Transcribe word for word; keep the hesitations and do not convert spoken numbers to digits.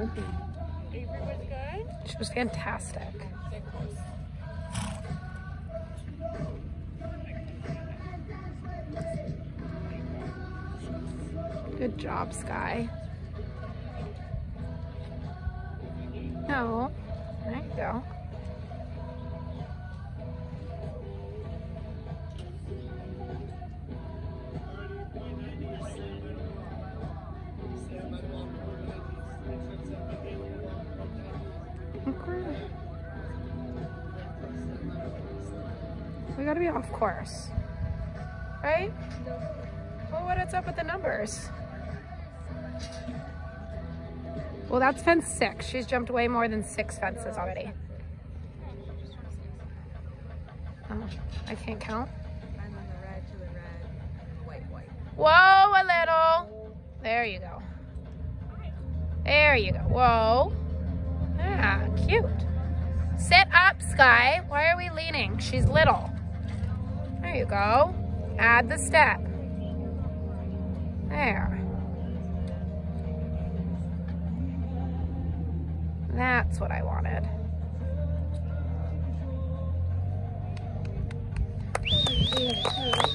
fun. Avery was good? She was fantastic. Good job, Sky. No, there you go. Okay. We gotta be off course, right? Well, what is up with the numbers? Well, that's fence six. She's jumped way more than six fences already. Oh, I can't count. I'm on the red to the red, white, white. Whoa, a little. There you go. There you go. Whoa. Ah, cute. Sit up, Sky. Why are we leaning? She's little. There you go. Add the step. There. That's what I wanted.